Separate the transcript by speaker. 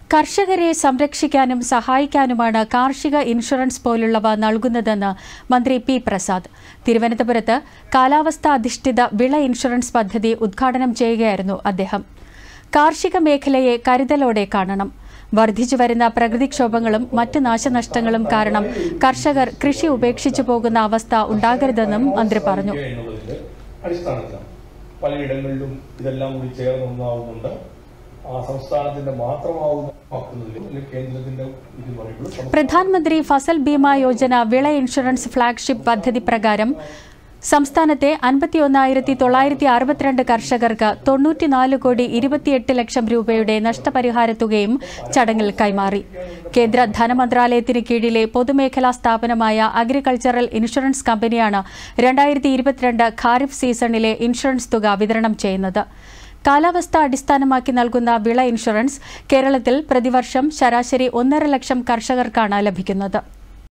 Speaker 1: കർഷകരെ സംരക്ഷിക്കാനും സഹായിക്കാനുമാണ് കാർഷിക ഇൻഷുറൻസ് പോലുള്ളവ നൽകുന്നതെന്ന് മന്ത്രി പി പ്രസാദ് തിരുവനന്തപുരത്ത് കാലാവസ്ഥാ അധിഷ്ഠിത വിള ഇൻഷുറൻസ് പദ്ധതി ഉദ്ഘാടനം ചെയ്യുകയായിരുന്നു അദ്ദേഹം. കാർഷിക മേഖലയെ കരുതലോടെ കാണണം. വർദ്ധിച്ചുവരുന്ന പ്രകൃതിക്ഷോഭങ്ങളും മറ്റ് നാശനഷ്ടങ്ങളും കാരണം കർഷകർ കൃഷി ഉപേക്ഷിച്ചു പോകുന്ന അവസ്ഥ ഉണ്ടാകരുതെന്നും മന്ത്രി പറഞ്ഞു.
Speaker 2: പലയിടങ്ങളിലും ഇതെല്ലാം കൂടി ചേർന്നൊന്നാവുന്നുണ്ട്.
Speaker 1: പ്രധാനമന്ത്രി ഫസൽ ബീമ യോജന വിള ഇൻഷുറൻസ് ഫ്ളാഗ്ഷിപ്പ് പദ്ധതി പ്രകാരം സംസ്ഥാനത്തെ 51,962 കർഷകർക്ക് 94,28,00,000 രൂപയുടെ നഷ്ടപരിഹാര തുകയും ചടങ്ങിൽ കൈമാറി. കേന്ദ്ര ധനമന്ത്രാലയത്തിന് കീഴിലെ പൊതുമേഖലാ സ്ഥാപനമായ അഗ്രികൾച്ചറൽ ഇൻഷുറൻസ് കമ്പനിയാണ് 2022 ഖാരിഫ് സീസണിലെ ഇൻഷുറൻസ് തുക വിതരണം ചെയ്യുന്നത്. കാലാവസ്ഥ അടിസ്ഥാനമാക്കി നൽകുന്ന വിള ഇൻഷുറൻസ് കേരളത്തിൽ പ്രതിവർഷം ശരാശരി 1,50,000 കർഷകർക്കാണ് ലഭിക്കുന്നത്.